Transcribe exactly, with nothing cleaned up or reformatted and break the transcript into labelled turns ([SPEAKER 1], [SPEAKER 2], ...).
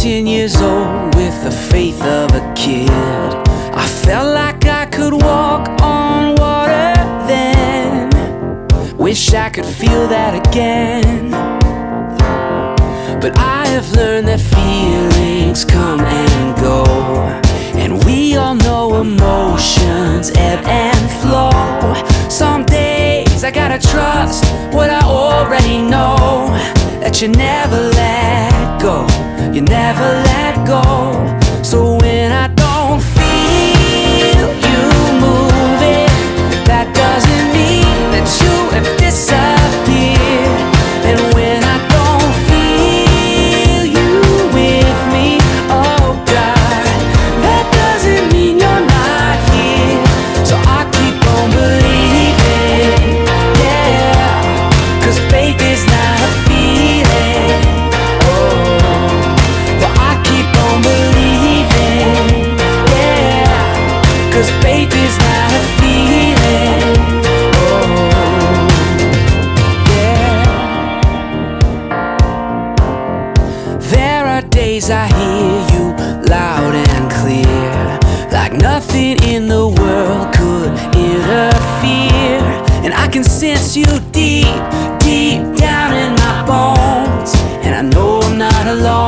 [SPEAKER 1] sixteen years old with the faith of a kid. I felt like I could walk on water then. Wish I could feel that again. But I have learned that feelings come and go, and we all know emotions ebb and flow. Some days I gotta trust what I already know, that you never let go, you never let go. So when I don't feel you moving, that doesn't mean that you have disappeared. And when I don't feel you with me, oh God, that doesn't mean you're not here. So I keep on believing, yeah, 'cause faith is not a feeling. Oh, but I keep on believing, yeah, 'cause faith is not a feeling. Oh, yeah. There are days I hear you loud and clear, like nothing in the world could interfere. And I can sense you deep, deep down in my bones, and I know I'm not alone.